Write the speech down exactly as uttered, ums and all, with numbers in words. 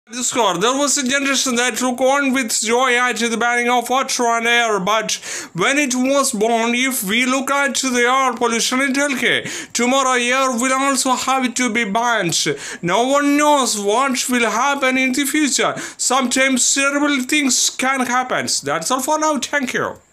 Score. There was a generation that looked on with joy at the banning of water and air, but when it was born, if we look at the air pollution in Turkey, tomorrow air will also have to be banned. No one knows what will happen in the future. Sometimes terrible things can happen. That's all for now. Thank you.